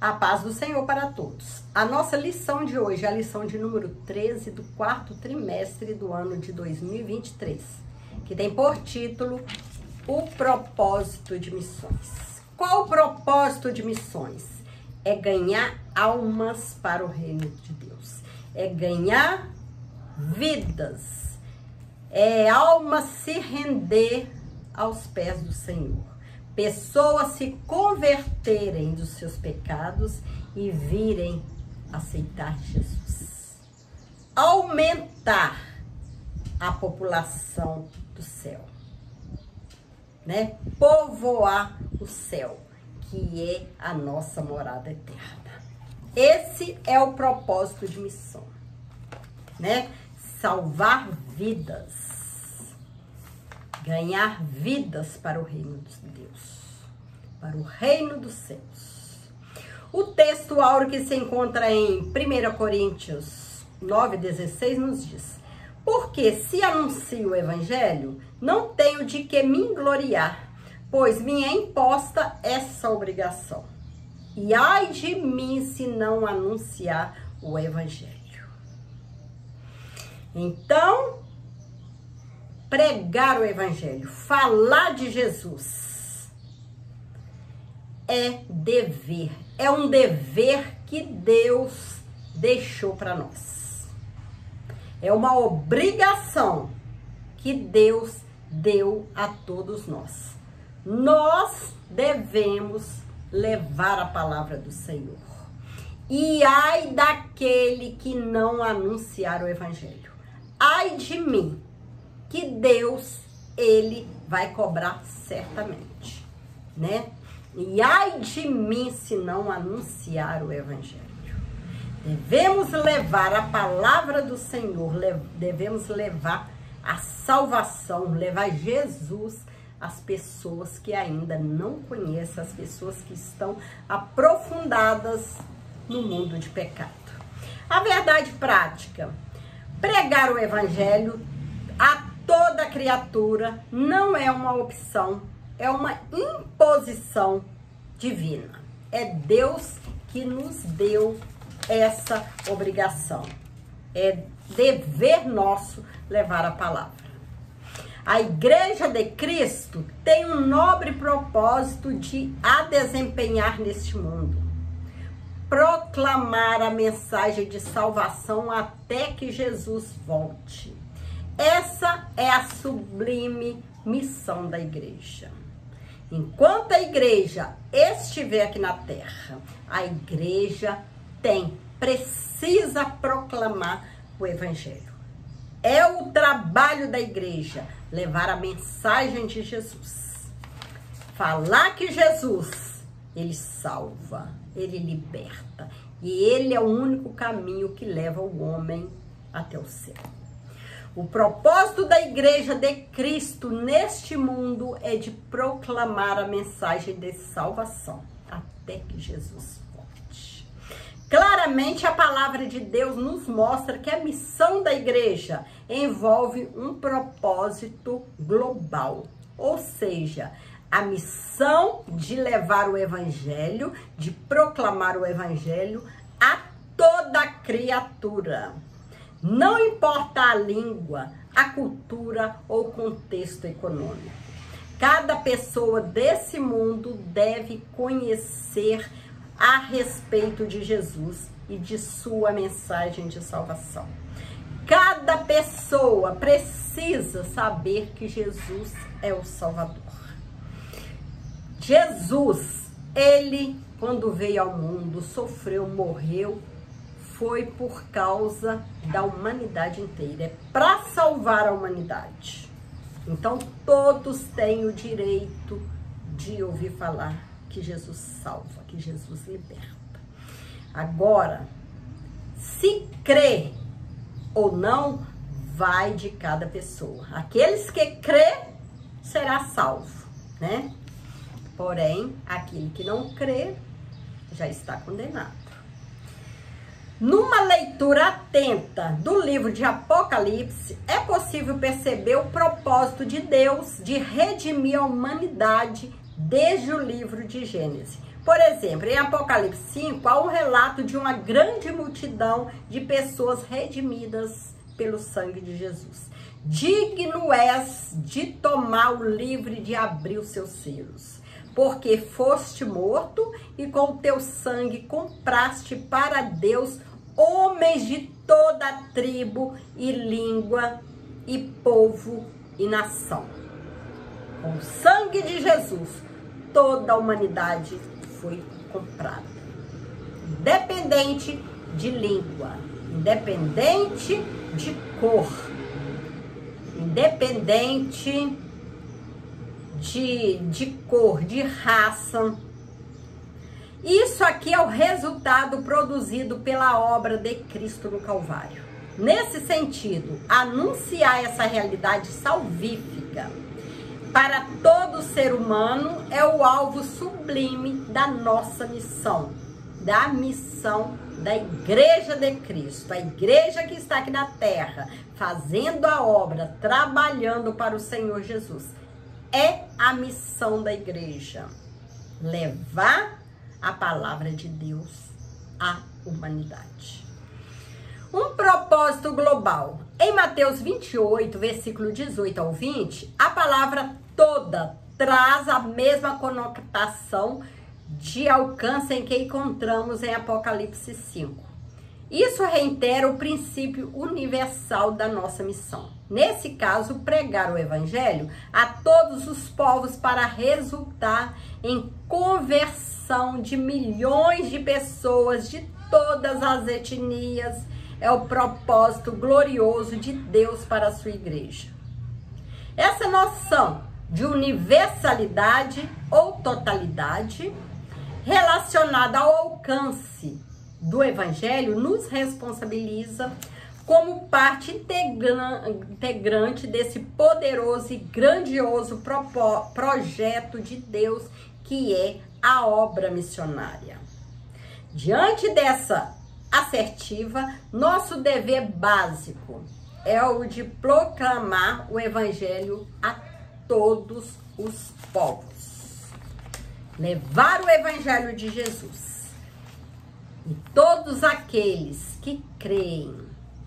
A paz do Senhor para todos. A nossa lição de hoje é a lição de número 13 do quarto trimestre do ano de 2023, que tem por título O Propósito de Missões. Qual o propósito de missões? É ganhar almas para o reino de Deus. É ganhar vidas. É alma se render aos pés do Senhor. Pessoas se converterem dos seus pecados e virem aceitar Jesus. Aumentar a população do céu, né? Povoar o céu, que é a nossa morada eterna. Esse é o propósito de missão, né? Salvar vidas. Ganhar vidas para o reino de Deus, para o reino dos céus. O texto áureo que se encontra em 1 Coríntios 9,16 nos diz: porque se anuncio o evangelho, não tenho de que me gloriar, pois me é imposta essa obrigação. E ai de mim se não anunciar o evangelho. Então, pregar o evangelho, falar de Jesus, é dever. É um dever que Deus deixou para nós. É uma obrigação que Deus deu a todos nós. Nós devemos levar a palavra do Senhor. E ai daquele que não anunciar o evangelho. Ai de mim, que Deus, ele vai cobrar certamente, né? E ai de mim se não anunciar o evangelho. Devemos levar a palavra do Senhor, devemos levar a salvação, levar Jesus às pessoas que ainda não conhecem, às pessoas que estão aprofundadas no mundo de pecado. A verdade prática, pregar o evangelho a toda criatura não é uma opção, é uma imposição divina. É Deus que nos deu essa obrigação. É dever nosso levar a palavra. A Igreja de Cristo tem um nobre propósito de a desempenhar neste mundo. Proclamar a mensagem de salvação até que Jesus volte. Essa é a sublime missão da igreja. Enquanto a igreja estiver aqui na terra, a igreja precisa proclamar o evangelho. É o trabalho da igreja levar a mensagem de Jesus. Falar que Jesus, ele salva, ele liberta. E ele é o único caminho que leva o homem até o céu. O propósito da Igreja de Cristo neste mundo é de proclamar a mensagem de salvação até que Jesus volte. Claramente a palavra de Deus nos mostra que a missão da igreja envolve um propósito global, ou seja, a missão de levar o evangelho, de proclamar o evangelho a toda criatura. Não importa a língua, a cultura ou o contexto econômico. Cada pessoa desse mundo deve conhecer a respeito de Jesus e de sua mensagem de salvação. Cada pessoa precisa saber que Jesus é o Salvador. Jesus, ele, quando veio ao mundo, sofreu, morreu, foi por causa da humanidade inteira, é para salvar a humanidade. Então, todos têm o direito de ouvir falar que Jesus salva, que Jesus liberta. Agora, se crê ou não, vai de cada pessoa. Aqueles que crê, será salvo, né? Porém, aquele que não crê, já está condenado. Numa leitura atenta do livro de Apocalipse, é possível perceber o propósito de Deus de redimir a humanidade desde o livro de Gênesis. Por exemplo, em Apocalipse 5, há um relato de uma grande multidão de pessoas redimidas pelo sangue de Jesus. Digno és de tomar o livro e de abrir os seus selos, porque foste morto e com o teu sangue compraste para Deus homens de toda a tribo e língua e povo e nação. Com o sangue de Jesus, toda a humanidade foi comprada. Independente de língua, independente de cor, independente de cor, de raça. Isso aqui é o resultado produzido pela obra de Cristo no Calvário. Nesse sentido, anunciar essa realidade salvífica para todo ser humano é o alvo sublime da nossa missão, da missão da Igreja de Cristo, a igreja que está aqui na terra, fazendo a obra, trabalhando para o Senhor Jesus. É a missão da igreja, levar a palavra de Deus à humanidade. Um propósito global. Em Mateus 28, versículo 18 ao 20, a palavra toda traz a mesma conotação de alcance em que encontramos em Apocalipse 5. Isso reitera o princípio universal da nossa missão. Nesse caso, pregar o evangelho a todos os povos para resultar em conversão de milhões de pessoas de todas as etnias é o propósito glorioso de Deus para a sua igreja. Essa noção de universalidade ou totalidade relacionada ao alcance do evangelho nos responsabiliza como parte integrante desse poderoso e grandioso projeto de Deus que é a obra missionária. Diante dessa assertiva, nosso dever básico é o de proclamar o evangelho a todos os povos. Levar o evangelho de Jesus. E todos aqueles que creem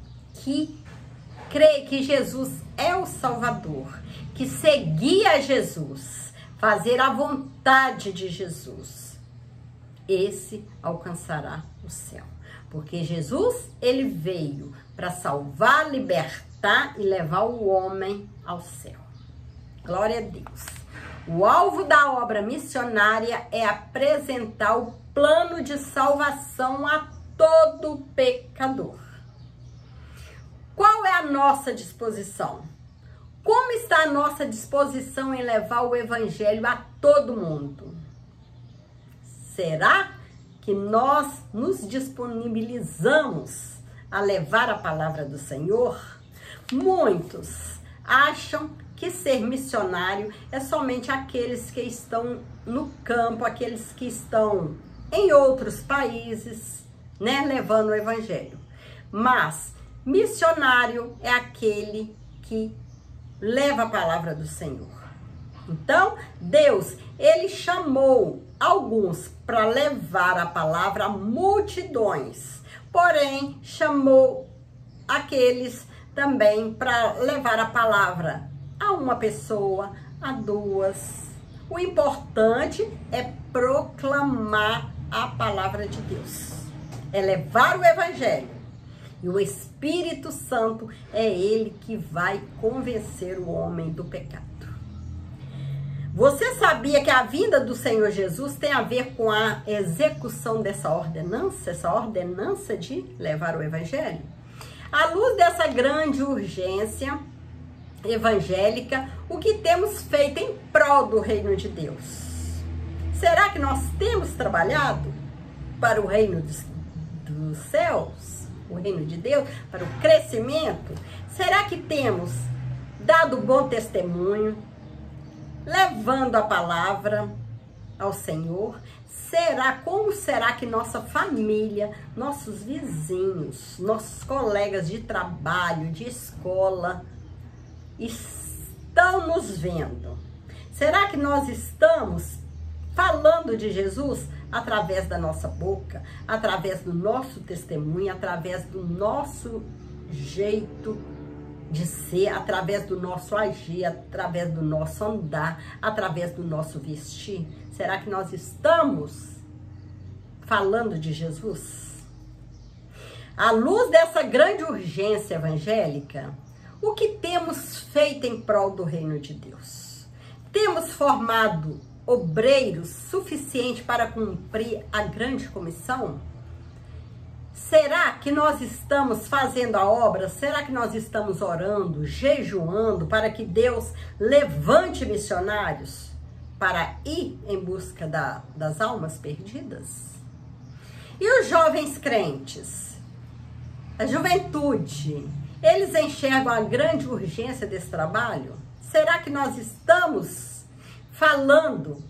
que Jesus é o Salvador, que seguia Jesus, fazer a vontade de Jesus, esse alcançará o céu. Porque Jesus, ele veio para salvar, libertar e levar o homem ao céu. Glória a Deus. O alvo da obra missionária é apresentar o plano de salvação a todo pecador. Qual é a nossa disposição? Como está a nossa disposição em levar o evangelho a todo mundo? Será que nós nos disponibilizamos a levar a palavra do Senhor? Muitos acham que ser missionário é somente aqueles que estão no campo, aqueles que estão em outros países, né, levando o evangelho. Mas missionário é aquele que leva a palavra do Senhor. Então, Deus, ele chamou alguns para levar a palavra a multidões, porém, chamou aqueles também para levar a palavra a uma pessoa, a duas. O importante é proclamar a palavra de Deus, é levar o evangelho. E o Espírito Santo é ele que vai convencer o homem do pecado. Você sabia que a vinda do Senhor Jesus tem a ver com a execução dessa ordenança de levar o evangelho? À luz dessa grande urgência evangélica, o que temos feito em prol do reino de Deus? Será que nós temos trabalhado para o reino dos céus? O reino de Deus, para o crescimento? Será que temos dado bom testemunho, levando a palavra ao Senhor? Como será que nossa família, nossos vizinhos, nossos colegas de trabalho, de escola, estão nos vendo? Será que nós estamos falando de Jesus através da nossa boca, através do nosso testemunho, através do nosso jeito de ser, através do nosso agir, através do nosso andar, através do nosso vestir? Será que nós estamos falando de Jesus? À luz dessa grande urgência evangélica, o que temos feito em prol do reino de Deus? Temos formado obreiros suficientes para cumprir a grande comissão? Será que nós estamos fazendo a obra? Será que nós estamos orando, jejuando para que Deus levante missionários para ir em busca das almas perdidas? E os jovens crentes, a juventude, eles enxergam a grande urgência desse trabalho? Será que nós estamos falando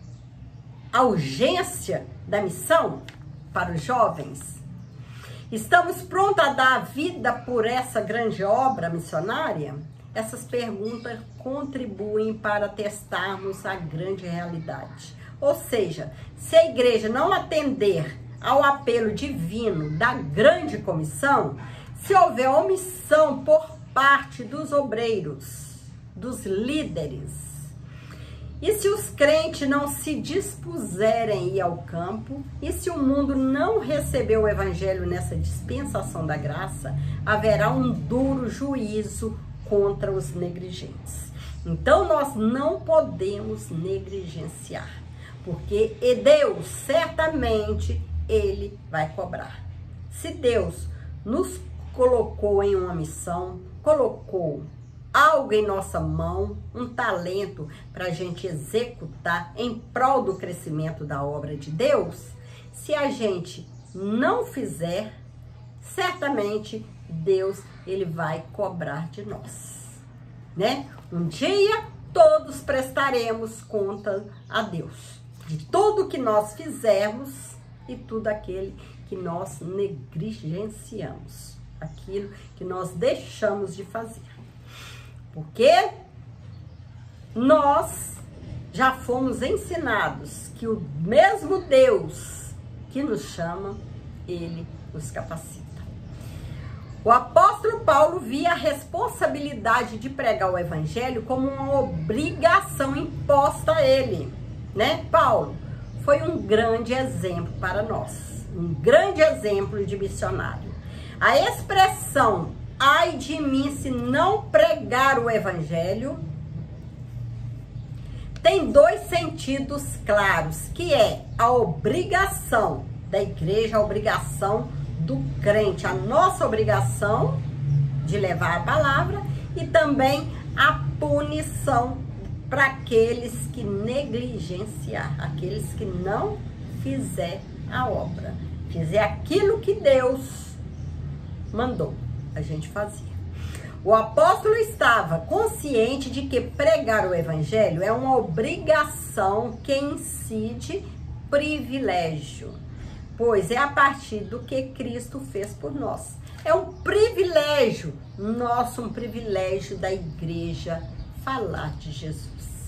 a urgência da missão para os jovens? Estamos prontos a dar a vida por essa grande obra missionária? Essas perguntas contribuem para testarmos a grande realidade. Ou seja, se a igreja não atender ao apelo divino da grande comissão, se houver omissão por parte dos obreiros, dos líderes, e se os crentes não se dispuserem a ir ao campo, e se o mundo não receber o evangelho nessa dispensação da graça, haverá um duro juízo contra os negligentes. Então nós não podemos negligenciar, porque Deus certamente Ele vai cobrar. Se Deus nos colocou em uma missão, colocou algo em nossa mão, um talento para a gente executar em prol do crescimento da obra de Deus, se a gente não fizer, certamente Deus Ele vai cobrar de nós, né? Um dia todos prestaremos conta a Deus de tudo que nós fizermos e tudo aquele que nós negligenciamos, aquilo que nós deixamos de fazer. Porque nós já fomos ensinados que o mesmo Deus que nos chama, Ele nos capacita. O apóstolo Paulo via a responsabilidade de pregar o evangelho como uma obrigação imposta a ele, né? Paulo foi um grande exemplo para nós, um grande exemplo de missionário. A expressão "ai de mim se não pregar o evangelho" tem dois sentidos claros, que é a obrigação da igreja, a obrigação do crente, a nossa obrigação de levar a palavra, e também a punição para aqueles que negligenciar, aqueles que não fizer a obra, fizer aquilo que Deus mandou a gente fazer. O apóstolo estava consciente de que pregar o evangelho é uma obrigação que incide privilégio, pois é a partir do que Cristo fez por nós. É um privilégio nosso, um privilégio da igreja falar de Jesus.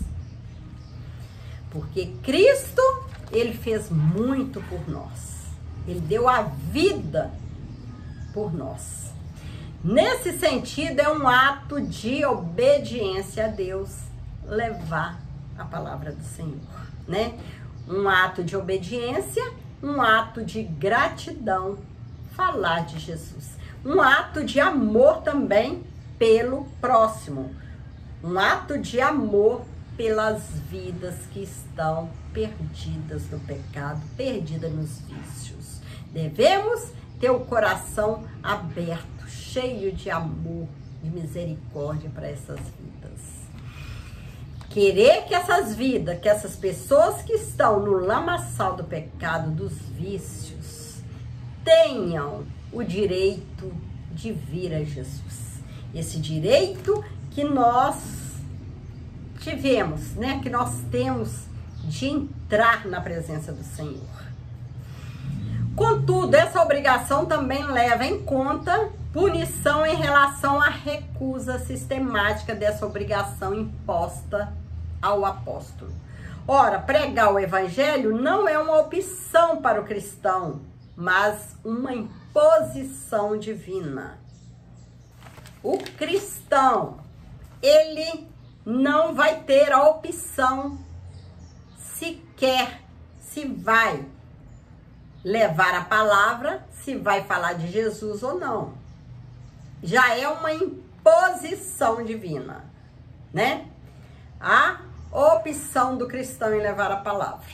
Porque Cristo, Ele fez muito por nós. Ele deu a vida por nós. Nesse sentido, é um ato de obediência a Deus levar a palavra do Senhor, né? Um ato de obediência, um ato de gratidão, falar de Jesus. Um ato de amor também pelo próximo. Um ato de amor pelas vidas que estão perdidas no pecado, perdidas nos vícios. Devemos ter o coração aberto, cheio de amor, de misericórdia para essas vidas. Querer que essas vidas, que essas pessoas que estão no lamaçal do pecado, dos vícios, tenham o direito de vir a Jesus. Esse direito que nós tivemos, né? Que nós temos de entrar na presença do Senhor. Contudo, essa obrigação também leva em conta punição em relação à recusa sistemática dessa obrigação imposta ao apóstolo. Ora, pregar o evangelho não é uma opção para o cristão, mas uma imposição divina. O cristão, ele não vai ter a opção sequer se vai levar a palavra, se vai falar de Jesus ou não. Já é uma imposição divina, né? A opção do cristão em levar a palavra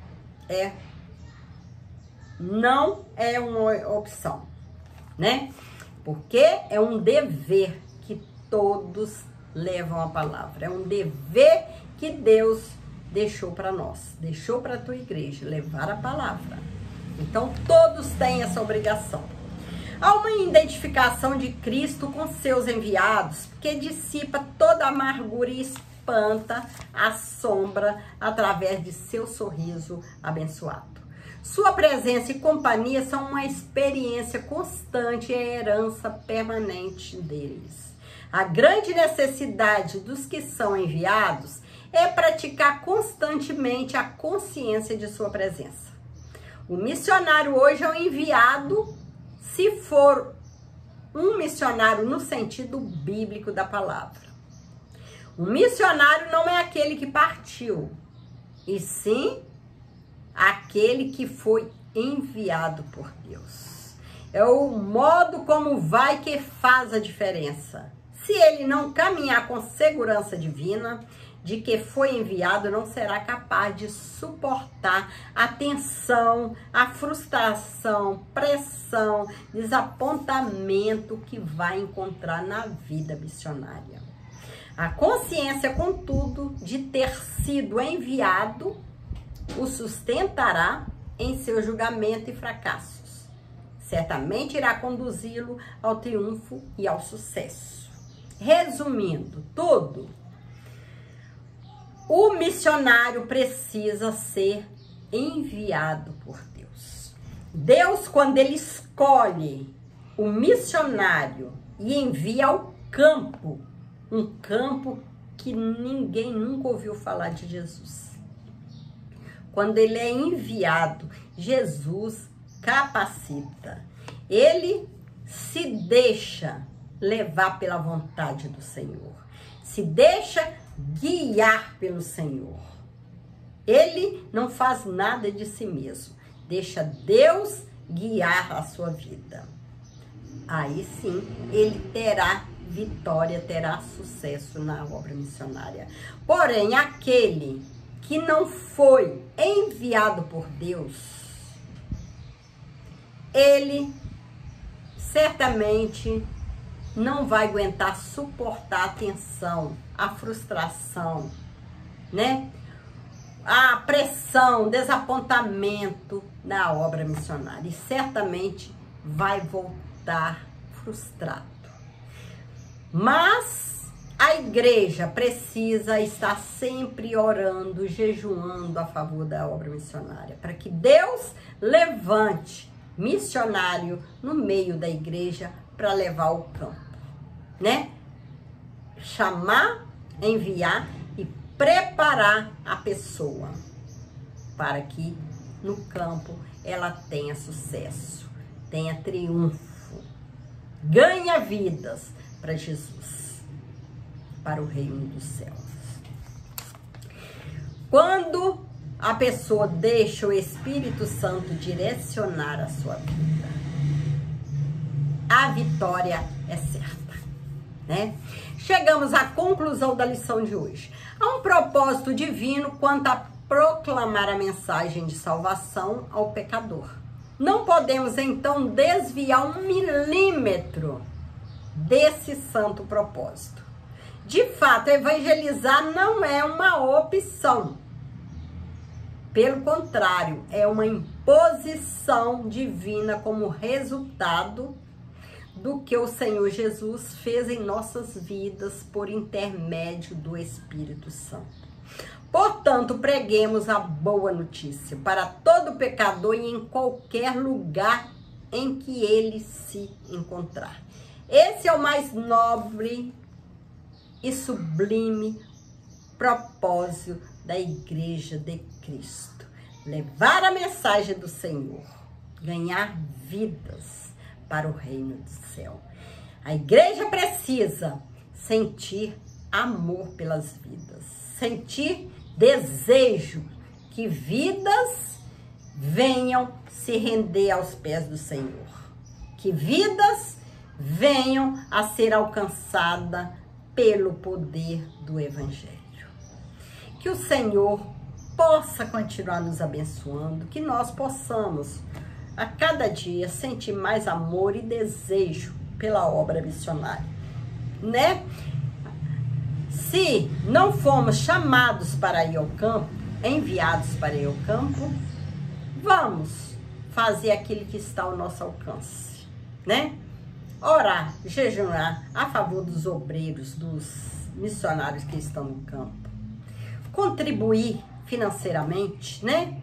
não é uma opção, né? Porque é um dever que todos levam a palavra. É um dever que Deus deixou para nós, deixou para a tua igreja, levar a palavra. Então, todos têm essa obrigação. Há uma identificação de Cristo com seus enviados, que dissipa toda a amargura e espanta a sombra através de seu sorriso abençoado. Sua presença e companhia são uma experiência constante e a herança permanente deles. A grande necessidade dos que são enviados é praticar constantemente a consciência de sua presença. O missionário hoje é um enviado, se for um missionário no sentido bíblico da palavra. O missionário não é aquele que partiu, e sim aquele que foi enviado por Deus. É o modo como vai que faz a diferença. Se ele não caminhar com segurança divina de que foi enviado, não será capaz de suportar a tensão, a frustração, pressão, desapontamento que vai encontrar na vida missionária. A consciência, contudo, de ter sido enviado o sustentará em seu julgamento e fracassos. Certamente irá conduzi-lo ao triunfo e ao sucesso. Resumindo tudo, o missionário precisa ser enviado por Deus. Deus, quando ele escolhe o missionário e envia ao campo, um campo que ninguém nunca ouviu falar de Jesus. Quando ele é enviado, Jesus capacita. Ele se deixa levar pela vontade do Senhor. Se deixa guiar pelo Senhor. Ele não faz nada de si mesmo. Deixa Deus guiar a sua vida. Aí sim, ele terá vitória, terá sucesso na obra missionária. Porém, aquele que não foi enviado por Deus, ele certamente não vai aguentar suportar a tensão, a frustração, né? A pressão, desapontamento na obra missionária. E certamente vai voltar frustrado. Mas a igreja precisa estar sempre orando, jejuando a favor da obra missionária, para que Deus levante missionário no meio da igreja para levar ao campo, né? Chamar, enviar e preparar a pessoa para que no campo ela tenha sucesso, tenha triunfo, ganha vidas para Jesus, para o reino dos céus. Quando a pessoa deixa o Espírito Santo direcionar a sua vida, a vitória é certa, né? Chegamos à conclusão da lição de hoje. Há um propósito divino quanto a proclamar a mensagem de salvação ao pecador. Não podemos, então, desviar 1 milímetro desse santo propósito. De fato, evangelizar não é uma opção. Pelo contrário, é uma imposição divina como resultado do que o Senhor Jesus fez em nossas vidas por intermédio do Espírito Santo. Portanto, preguemos a boa notícia para todo pecador e em qualquer lugar em que ele se encontrar. Esse é o mais nobre e sublime propósito da Igreja de Cristo. Levar a mensagem do Senhor, ganhar vidas para o reino do céu. A igreja precisa sentir amor pelas vidas, sentir desejo que vidas venham se render aos pés do Senhor, que vidas venham a ser alcançadas pelo poder do Evangelho. Que o Senhor possa continuar nos abençoando, que nós possamos a cada dia sentir mais amor e desejo pela obra missionária, né? Se não fomos chamados para ir ao campo, enviados para ir ao campo, vamos fazer aquilo que está ao nosso alcance, né? Orar, jejuar a favor dos obreiros, dos missionários que estão no campo. Contribuir financeiramente, né?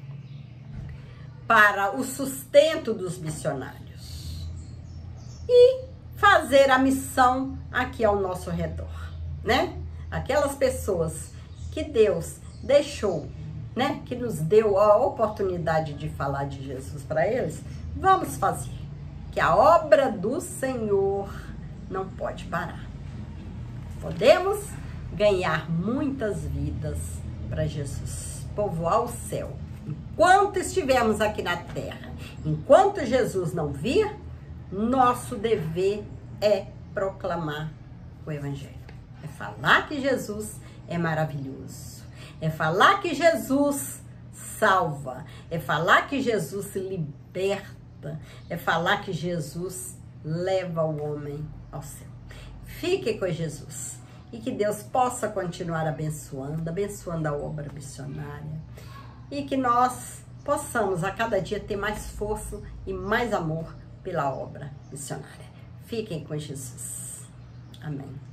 Para o sustento dos missionários. E fazer a missão aqui ao nosso redor, né? Aquelas pessoas que Deus deixou, né? Que nos deu a oportunidade de falar de Jesus para eles, vamos fazer. Que a obra do Senhor não pode parar. Podemos ganhar muitas vidas para Jesus, povoar o céu. Enquanto estivermos aqui na terra, enquanto Jesus não vir, nosso dever é proclamar o Evangelho. É falar que Jesus é maravilhoso. É falar que Jesus salva. É falar que Jesus liberta. É falar que Jesus leva o homem ao céu. Fique com Jesus. E que Deus possa continuar abençoando a obra missionária. E que nós possamos a cada dia ter mais força e mais amor pela obra missionária. Fiquem com Jesus. Amém.